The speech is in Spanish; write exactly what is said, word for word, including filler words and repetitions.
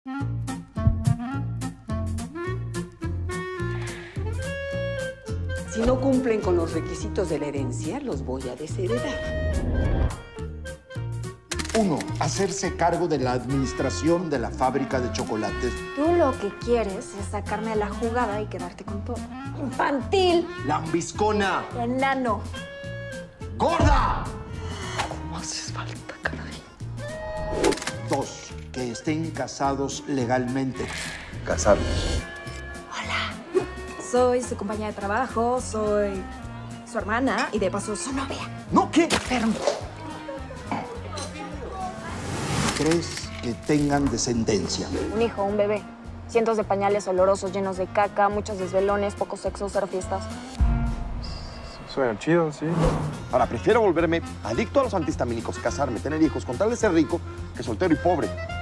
Si no cumplen con los requisitos de la herencia, los voy a desheredar. Uno, hacerse cargo de la administración de la fábrica de chocolates. Tú lo que quieres es sacarme a la jugada y quedarte con todo. Infantil. Lambiscona. Enano. ¡Gorda! ¿Cómo haces falta, caray? Dos, que estén casados legalmente. Casarnos. Hola. Soy su compañera de trabajo, soy su hermana y de paso su novia. ¿No qué? Enfermo. Tres, que tengan descendencia. Un hijo, un bebé. Cientos de pañales olorosos llenos de caca, muchos desvelones, poco sexo, cero fiestas. Suena chido, sí. Ahora, prefiero volverme adicto a los antihistamínicos, casarme, tener hijos, con tal de ser rico, que soltero y pobre.